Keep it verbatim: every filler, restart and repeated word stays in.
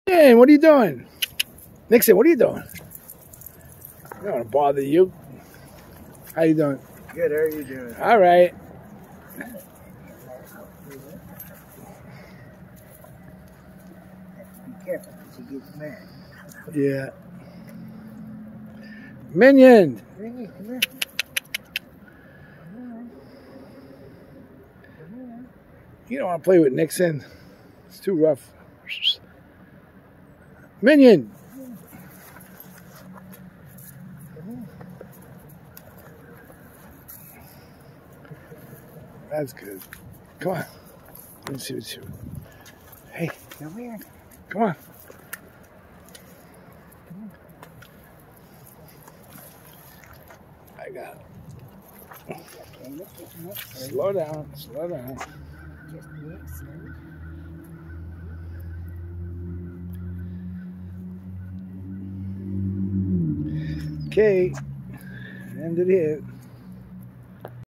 Hey, what are you doing? Nixon, what are you doing? I don't want to bother you. How you doing? Good, how are you doing? All right. Be careful because he gets mad. Yeah. Minion. Minion, come here. Come on. Come on. You don't want to play with Nixon. It's too rough. Minion. That's good. Come on. Let me see what you. Hey, Come here. come on. I got it. Slow down. Slow down. Just Nixon. Okay. Ended it.